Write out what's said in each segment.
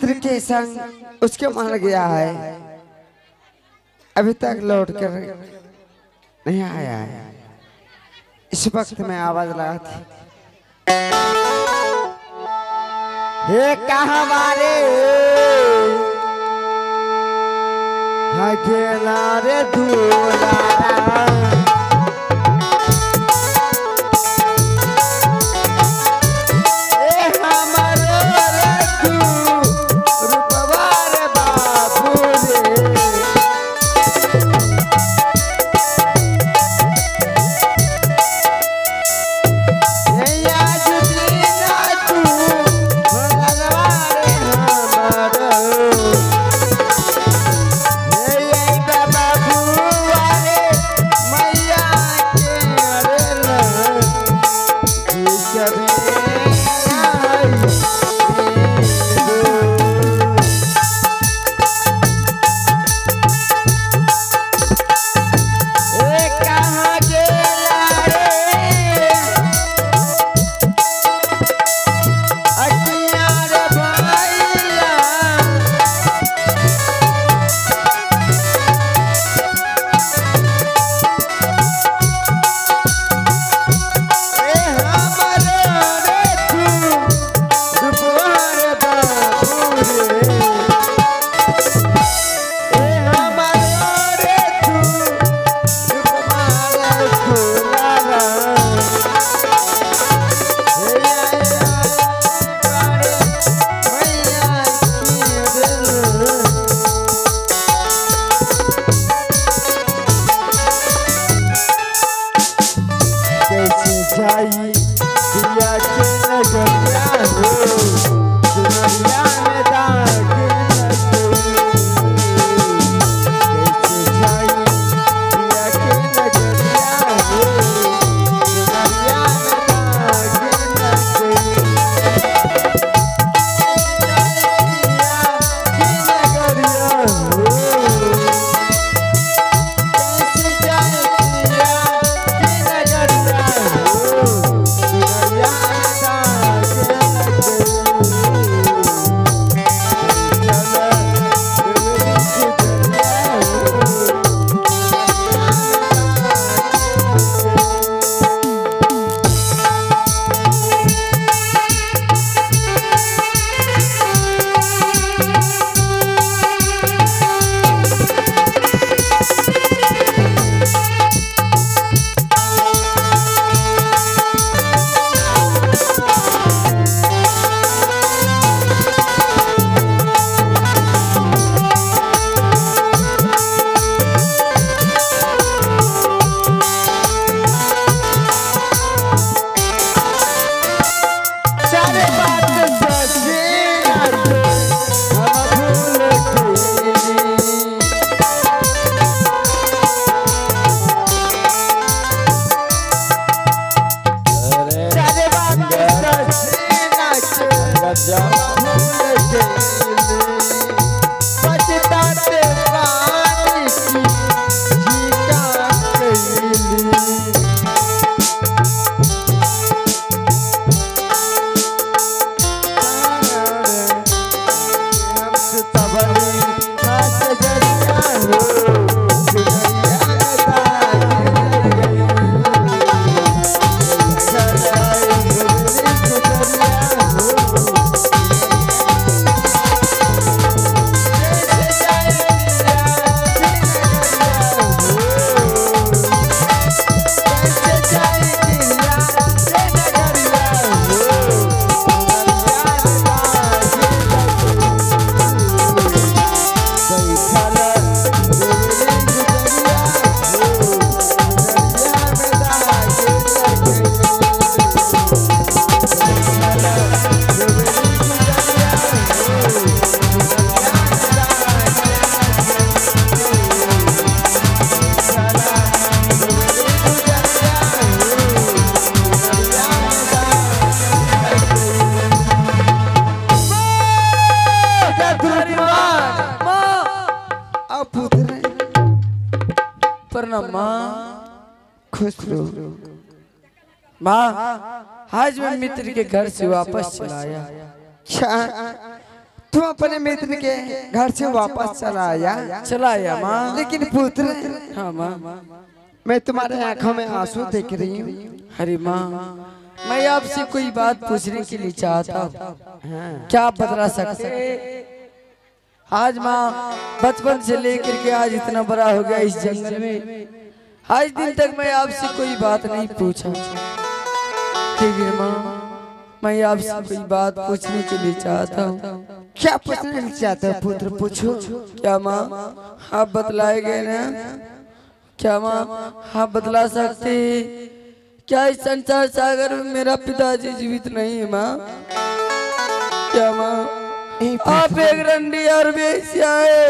मित्र के संग उसके मर गया है, अभी तक लौट कर नहीं आया है। इस वक्त में आवाज लगा थी, हे कहवारे अकेला रे दूल्हा खुश रहो माँ। आज मैं मित्र के घर से वापस चला आया। तुम अपने मित्र के घर से वापस चला आया माँ। लेकिन पुत्र, हाँ माँ, मैं तुम्हारे आंखों में आंसू देख रही हूँ। अरे माँ, मैं आपसे कोई बात पूछने के लिए चाहता हूँ, क्या आप बता सकते? आज माँ बचपन से लेकर के आज इतना बड़ा हो गया इस जंगल में, आज दिन तक मैं आपसे कोई बात नहीं पूछा। लेकिन माँ, मैं आपसे कोई बात पूछने के लिए चाहता हूँ। क्या पूछना चाहते हो पुत्र, पूछो। क्या माँ आप बतलाएंगे ना? क्या माँ आप बतला सकते? क्या इस संसार सागर में मेरा पिताजी जीवित नहीं है माँ? क्या माँ आप एक रंडी और बेसिया है?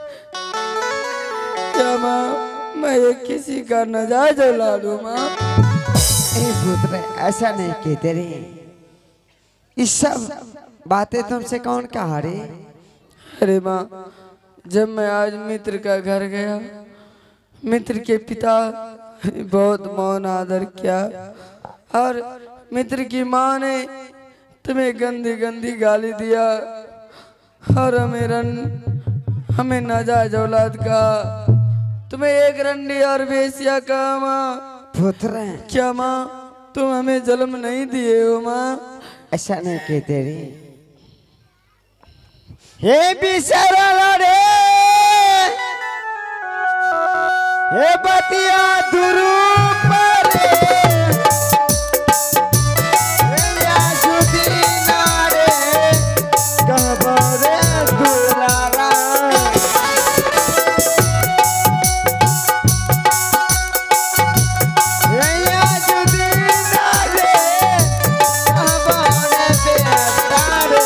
क्या माँ मैं एक किसी का नाजायज औलाद हूँ माँ? पुत्र ऐसा नहीं कहते रे, इस सब बातें तुमसे कौन कहा रे? अरे माँ, जब मैं आज मित्र का घर गया, मित्र के पिता बहुत मौन आदर किया और मित्र की माँ ने तुम्हें गंदी गंदी गाली दिया और हमें नाजायज औलाद का, तुम्हें एक रंडी और बेसिया का माँ। पुत्र क्या माँ तुम हमें जन्म नहीं दिए हो माँ? ऐसा नहीं कहते रे। हे बिसरल रे, हे बतिया दुरूप रे, हे यासुदीना रे, कहबो रे दुलारा। हे यासुदीना रे, कहबो रे बेटा रे।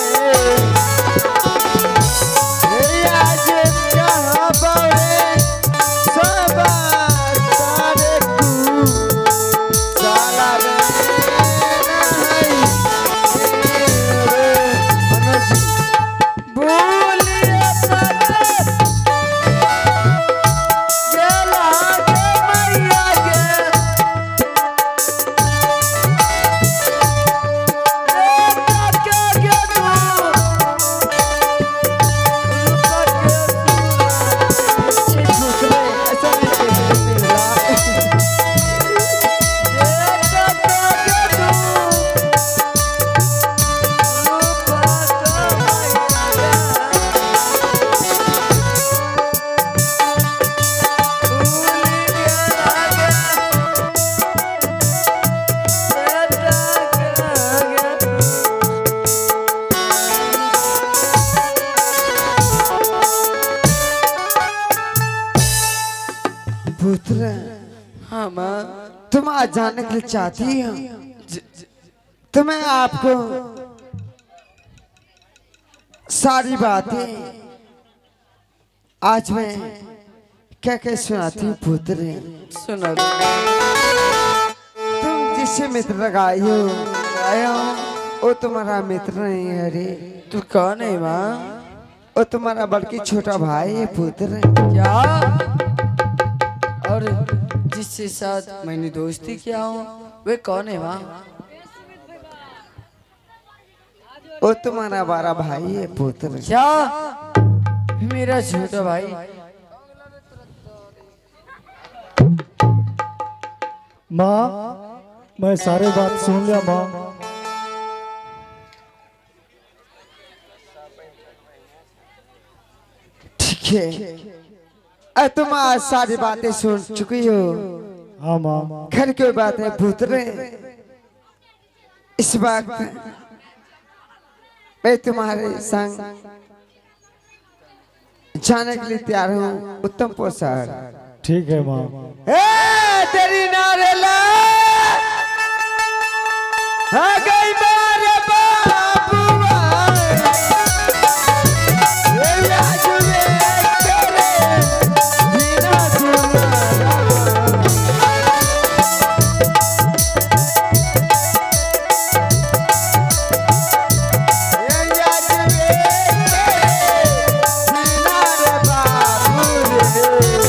पुत्र हाँ माँ, तुम आज जानने के लिए चाहती हो तो मैं आपको सारी बातें आज मैं क्या क्या सुनाती हूँ पुत्र। सुना तुम जिससे मित्र लगाई हो वो तुम्हारा मित्र नहीं है रे। तू कौन है माँ? वो तुम्हारा बल्कि छोटा भाई है पुत्र। क्या? और जिससे साथ मैंने दोस्ती किया हूँ वे कौन है माँ? वो तुम्हारा बड़ा भाई है पुत्र। क्या? मेरा छोटा भाई? माँ मैं सारे बात सुन लिया माँ। ठीक है, तुम आज सारी बातें सुन चुकी हो। हाँ माँ। घर की बात है पुत्र, इस वक्त मैं तुम्हारे संग जाने के लिए तैयार हूँ उत्तम पोषण। ठीक है माँ। तेरी नारेला आ गई मारे बाबुआ, ये आज में तेरे बिना तुम्हारा। ये आज में तेरे बिना रे बाबू रे,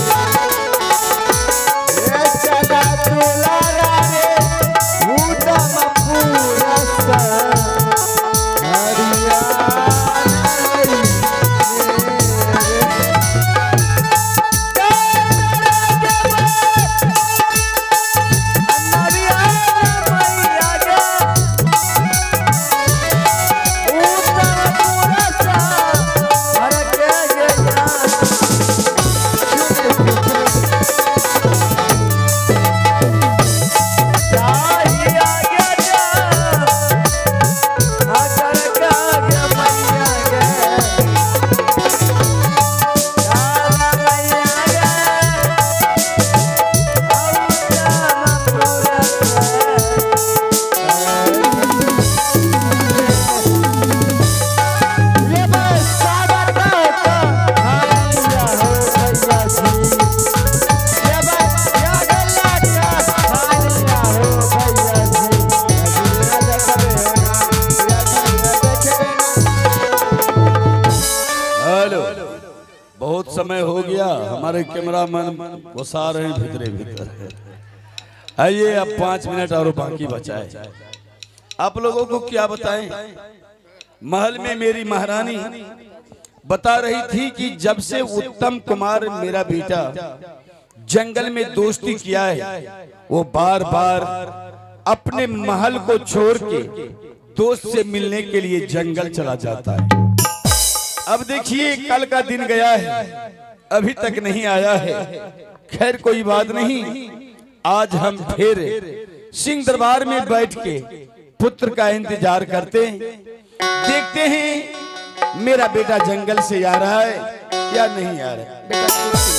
ये चला तुलारा रे उदम पूरा हेलो, बहुत समय हो गया, हमारे कैमरामैन घुसा रहे हैं भीतरे भीतर। आइए अब 5 मिनट और बाकी बचाए। आप लोगों को क्या बताएं, महल में मेरी महारानी बता रही थी कि जब से उत्तम कुमार मेरा बेटा जंगल में दोस्ती किया है, वो बार बार अपने महल को छोड़ के दोस्त से मिलने के लिए जंगल चला जाता है। अब देखिए कल का दिन गया है, अभी तक नहीं आया है। खैर कोई बात नहीं, आज हम फिर सिंह दरबार में बैठ के पुत्र का इंतजार करते हैं, देखते हैं मेरा बेटा जंगल से आ रहा है या नहीं आ रहा है। बेटा